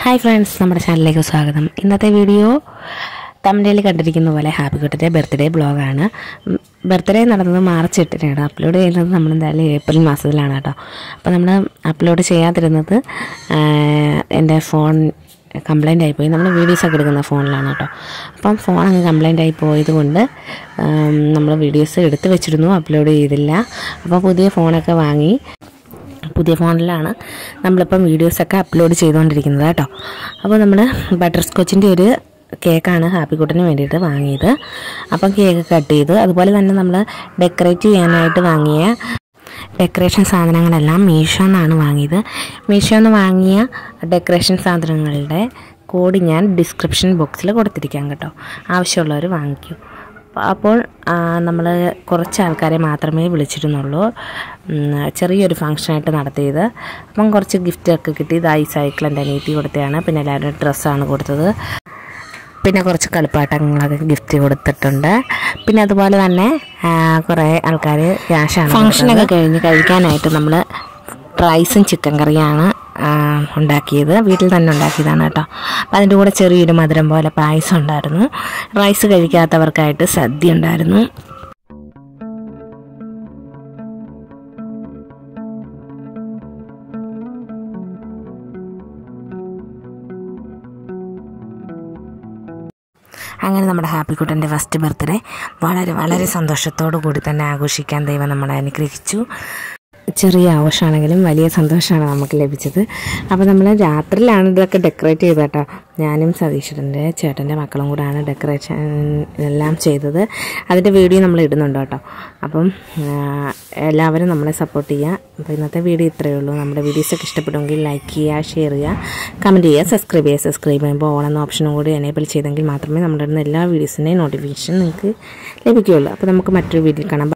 Hi friends, നമ്മുടെ ചാനലിലേക്ക് സ്വാഗതം. ഇന്നത്തെ വീഡിയോ തമിഴിൽ കണ്ടിരിക്കുന്ന പോലെ ഹാപ്പിക്കുട്ടൻ്റെ ബർത്ത്ഡേ ബ്ലോഗാണ്. ബർത്ത്ഡേ നടന്നത് മാർച്ച് 8-നാണ്. അപ്ലോഡ് ചെയ്യുന്നത് നമ്മൾ എന്തായാലും ഏപ്രിൽ മാസത്തിലാണ് കേട്ടോ. അപ്പോൾ നമ്മൾ അപ്ലോഡ് ചെയ്യാതിരുന്നത് എൻ്റെ ഫോൺ കംപ്ലൈൻ്റ് ആയിപ്പോയി. നമ്മൾ വീഡിയോസൊക്കെ എടുക്കുന്ന ഫോണിലാണ് കേട്ടോ. അപ്പം ഫോൺ അങ്ങ് കംപ്ലൈൻ്റ് ആയി പോയത് കൊണ്ട് നമ്മൾ വീഡിയോസ് എടുത്ത് വെച്ചിരുന്നു, അപ്ലോഡ് ചെയ്തില്ല. അപ്പോൾ പുതിയ ഫോണൊക്കെ വാങ്ങി പുതിയ ഫോണിലാണ് നമ്മളിപ്പം വീഡിയോസൊക്കെ അപ്ലോഡ് ചെയ്തുകൊണ്ടിരിക്കുന്നത് കേട്ടോ. അപ്പോൾ നമ്മൾ ബട്ടർ സ്കോച്ചിൻ്റെ ഒരു കേക്കാണ് ഹാപ്പിക്കുട്ടന് വേണ്ടിയിട്ട് വാങ്ങിയത്. അപ്പം കേക്ക് കട്ട് ചെയ്ത്, അതുപോലെ തന്നെ നമ്മൾ ഡെക്കറേറ്റ് ചെയ്യാനായിട്ട് വാങ്ങിയ ഡെക്കറേഷൻ സാധനങ്ങളെല്ലാം മീഷോന്നാണ് വാങ്ങിയത്. മീഷോന്ന് വാങ്ങിയ ഡെക്കറേഷൻ സാധനങ്ങളുടെ കോഡ് ഞാൻ ഡിസ്ക്രിപ്ഷൻ ബോക്സിൽ കൊടുത്തിരിക്കാം കേട്ടോ, ആവശ്യമുള്ളവർ വാങ്ങിക്കൂ. അപ്പോൾ നമ്മൾ കുറച്ച് ആൾക്കാരെ മാത്രമേ വിളിച്ചിരുന്നുള്ളൂ. ചെറിയൊരു ഫങ്ഷനായിട്ട് നടത്തിയത്. അപ്പം കുറച്ച് ഗിഫ്റ്റൊക്കെ കിട്ടി. ഇത് സൈക്കിൾ എൻ്റെ അനിയത്തി കൊടുത്തതാണ്. പിന്നെ എല്ലാവരും ഡ്രസ്സാണ് കൊടുത്തത്. പിന്നെ കുറച്ച് കളിപ്പാട്ടങ്ങളൊക്കെ ഗിഫ്റ്റ് കൊടുത്തിട്ടുണ്ട്. പിന്നെ അതുപോലെ തന്നെ കുറേ ആൾക്കാർ ക്യാഷാണ്. ഫങ്ഷനൊക്കെ കഴിഞ്ഞ് കഴിക്കാനായിട്ട് നമ്മൾ റൈസും ചിക്കൻ കറിയാണ് ഉണ്ടാക്കിയത്. വീട്ടിൽ തന്നെ ഉണ്ടാക്കിയതാണ് കേട്ടോ. അപ്പം അതിൻ്റെ കൂടെ ചെറിയൊരു മധുരം പോലെ പായസം ഉണ്ടായിരുന്നു. റൈസ് കഴിക്കാത്തവർക്കായിട്ട് സദ്യ ഉണ്ടായിരുന്നു. അങ്ങനെ നമ്മുടെ ഹാപ്പിക്കുട്ടൻ്റെ ഫസ്റ്റ് ബർത്ത്ഡേ വളരെ വളരെ സന്തോഷത്തോടു കൂടി തന്നെ ആഘോഷിക്കാൻ ദൈവം നമ്മളെ അനുഗ്രഹിച്ചു. ചെറിയ ആഘോഷമാണെങ്കിലും വലിയ സന്തോഷമാണ് നമുക്ക് ലഭിച്ചത്. അപ്പോൾ നമ്മൾ രാത്രിയിലാണ് ഇതൊക്കെ ഡെക്കറേറ്റ് ചെയ്തത് കേട്ടോ. ഞാനും സതീശ്വരൻ്റെ ചേട്ടൻ്റെ മക്കളും കൂടാണ് ഡെക്കറേഷൻ എല്ലാം ചെയ്തത്. അതിൻ്റെ വീഡിയോ നമ്മൾ ഇടുന്നുണ്ട് കേട്ടോ. അപ്പം എല്ലാവരും നമ്മളെ സപ്പോർട്ട് ചെയ്യുക. അപ്പോൾ ഇന്നത്തെ വീഡിയോ ഇത്രയേ ഉള്ളൂ. നമ്മുടെ വീഡിയോസൊക്കെ ഇഷ്ടപ്പെടുമെങ്കിൽ ലൈക്ക് ചെയ്യുക, ഷെയർ ചെയ്യുക, കമൻറ്റ് ചെയ്യുക, സബ്സ്ക്രൈബ് ചെയ്യുക. സബ്സ്ക്രൈബ് ചെയ്യുമ്പോൾ ഓൾ എന്ന ഓപ്ഷനും കൂടി എനേബിൾ ചെയ്തെങ്കിൽ മാത്രമേ നമ്മുടെ ഇടുന്ന എല്ലാ വീഡിയോസിൻ്റെയും നോട്ടിഫിക്കേഷൻ നിങ്ങൾക്ക് ലഭിക്കുകയുള്ളൂ. അപ്പോൾ നമുക്ക് മറ്റൊരു വീഡിയോ കാണാം.